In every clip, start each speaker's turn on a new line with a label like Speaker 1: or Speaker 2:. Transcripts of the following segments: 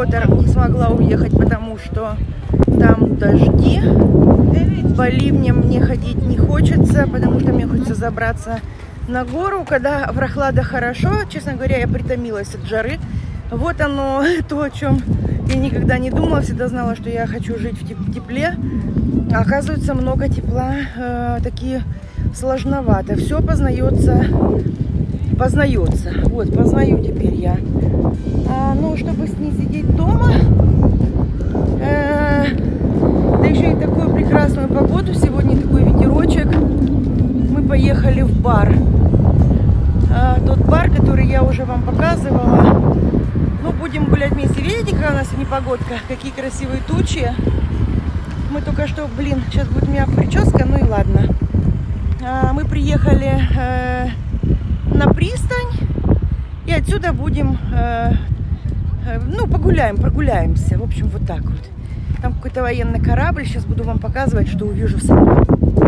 Speaker 1: Скотер не смогла уехать, потому что там дожди. По ливням мне ходить не хочется, потому что мне хочется забраться на гору. Когда в прохлада хорошо, честно говоря, я притомилась от жары. Вот оно, то, о чем я никогда не думала. Всегда знала, что я хочу жить в тепле. А оказывается, много тепла такие сложновато. Все познается. Вот, познаю теперь я. Ну, чтобы не сидеть дома, да еще и такую прекрасную погоду, сегодня такой ветерочек, мы поехали в бар. Тот бар, который я уже вам показывала. Ну, будем гулять вместе. Видите, какая у нас сегодня погодка? Какие красивые тучи. Мы только что, сейчас будет у меня прическа, ну и ладно. Мы приехали на пристань и отсюда будем, ну, прогуляемся. В общем, вот так вот. Там какой-то военный корабль. Сейчас буду вам показывать, что увижу сама.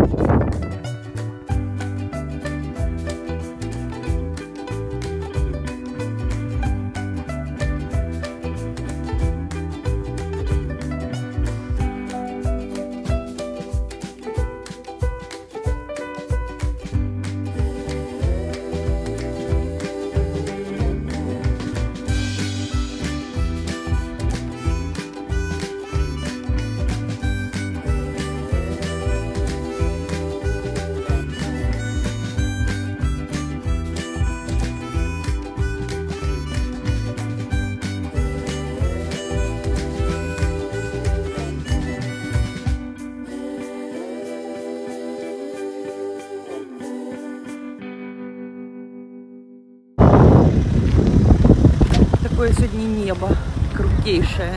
Speaker 1: Такое сегодня небо крутейшее.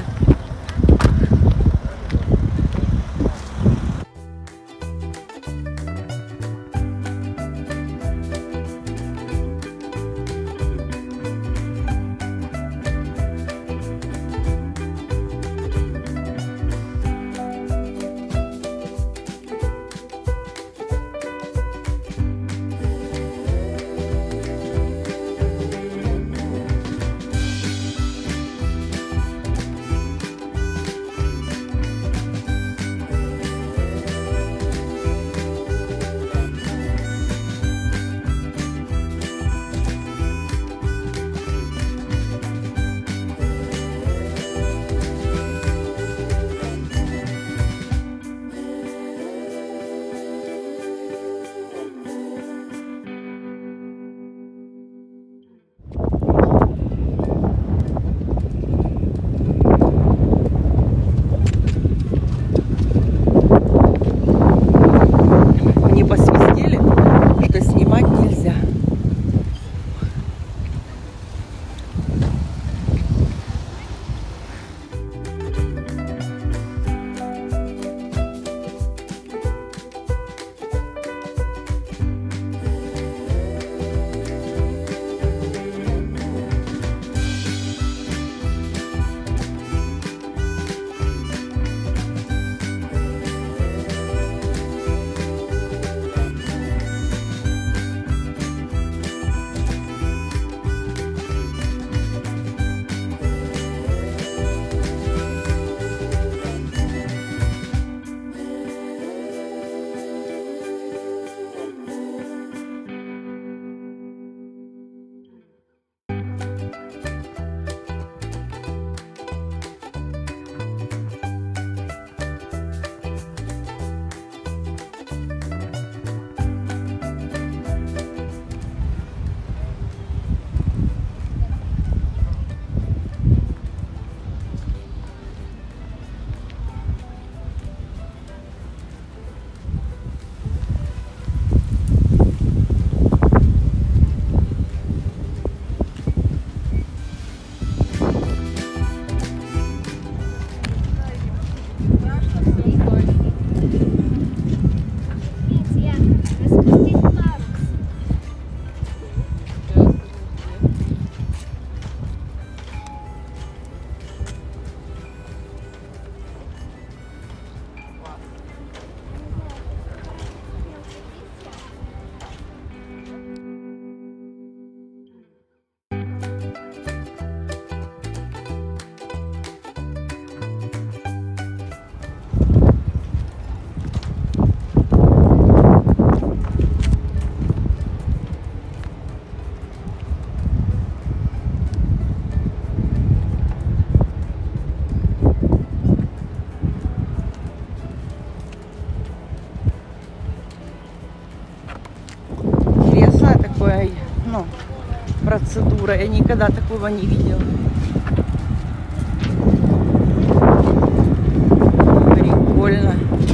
Speaker 1: архитектура. Я никогда такого не видела. Прикольно.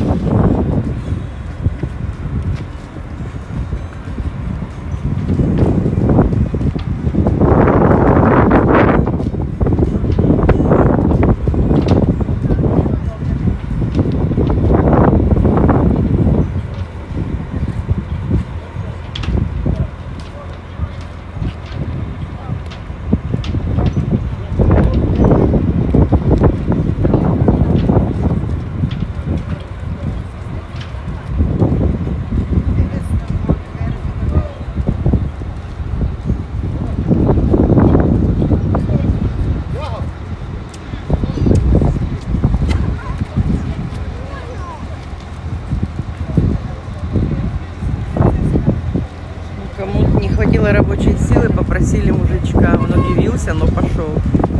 Speaker 1: Кому-то не хватило рабочей силы, попросили мужичка. Он удивился, но пошел.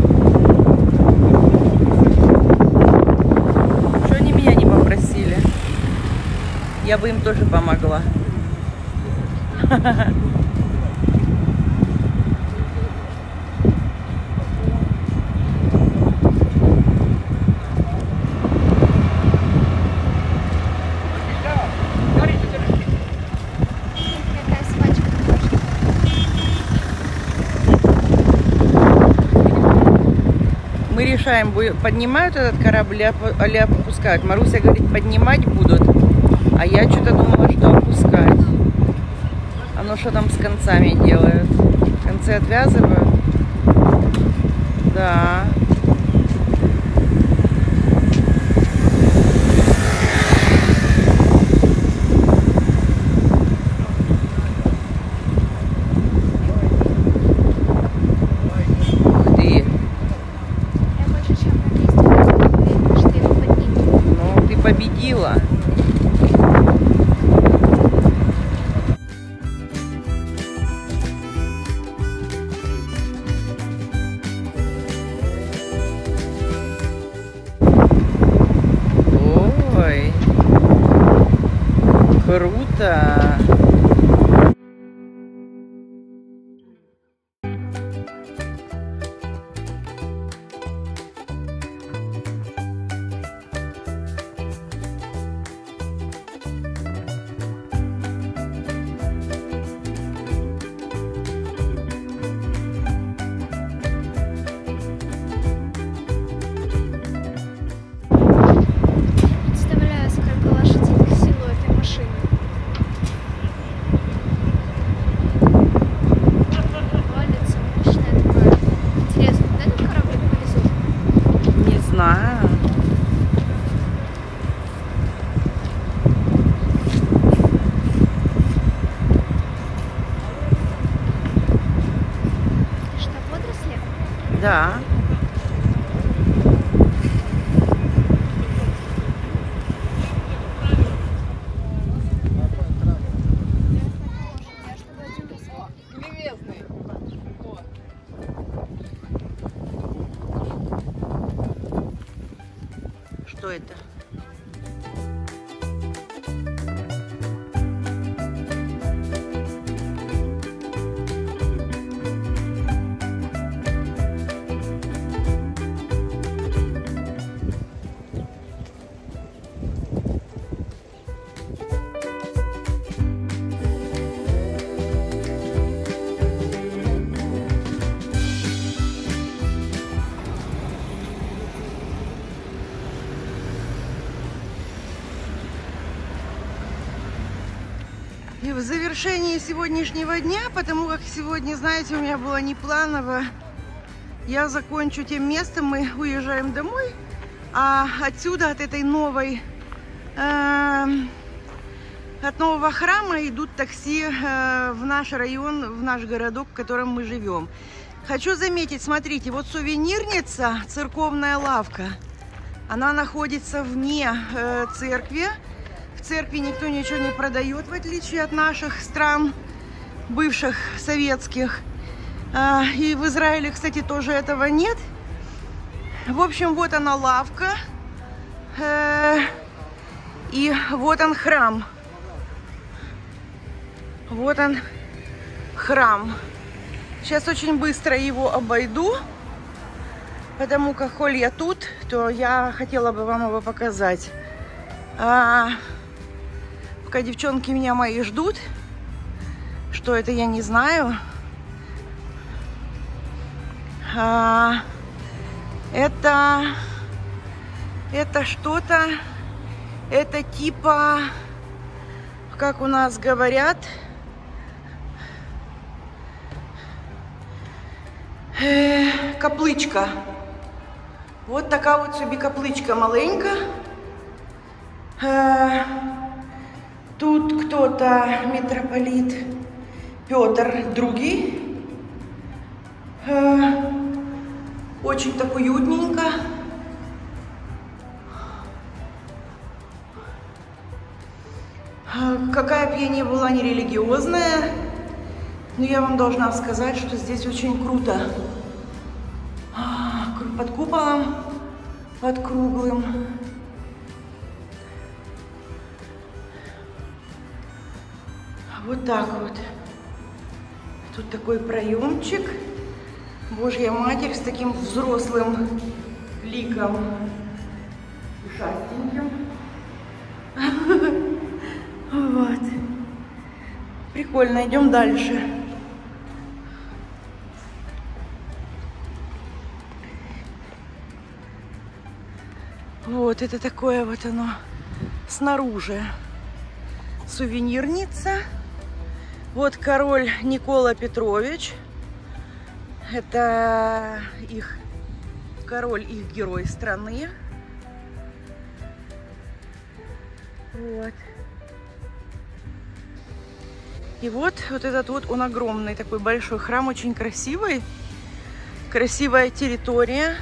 Speaker 1: Что они меня не попросили? Я бы им тоже помогла. Мы решаем, поднимают этот корабль или опускают. Маруся говорит, поднимать будут, а я что-то думала, что опускать. А ну что там с концами делают? Концы отвязывают? Да. Победила. Ой, круто. Да. Что это? И в завершении сегодняшнего дня, потому как сегодня, знаете, у меня было непланово, я закончу тем местом, мы уезжаем домой, а отсюда, от этой новой, от нового храма идут такси в наш район, в наш городок, в котором мы живем. Хочу заметить, смотрите, вот сувенирница, церковная лавка, она находится вне церкви. В церкви никто ничего не продает, в отличие от наших стран, бывших советских. И в Израиле, кстати, тоже этого нет. В общем, вот она лавка. И вот он храм. Вот он храм. Сейчас очень быстро его обойду, потому как, коль я тут, то я хотела бы вам его показать. Пока девчонки меня мои ждут, что это я не знаю. Это что-то, это типа, как у нас говорят, капличка. Вот такая вот собі капличка маленька. Тут кто-то, митрополит Петр II. Очень так уютненько. Какая бы я ни была не религиозная, но я вам должна сказать, что здесь очень круто. Под куполом, под круглым. Вот так вот. Тут такой проемчик. Божья Матерь с таким взрослым ликом. Ушастеньким. Вот. Прикольно, идем дальше. Вот это такое вот оно снаружи. Сувенирница. Вот король Никола Петрович. Это их король, их герой страны. Вот. И вот этот вот, он огромный, такой большой храм, очень красивый. Красивая территория.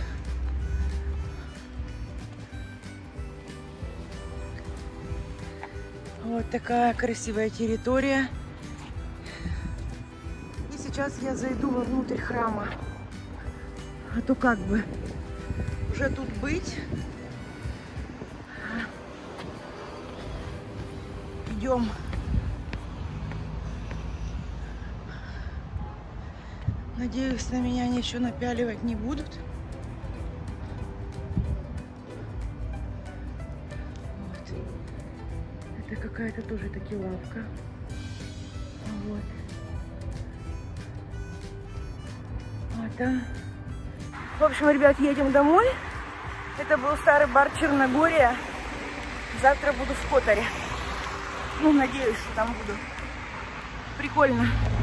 Speaker 1: Вот такая красивая территория. И сейчас я зайду вовнутрь храма. А то как бы уже тут быть. Идем. Надеюсь, на меня они еще напяливать не будут. Вот. Это какая-то тоже таки лавка. Вот. В общем, ребят, едем домой. Это был старый бар Черногория. Завтра буду в Которе. Ну, надеюсь, что там буду. Прикольно.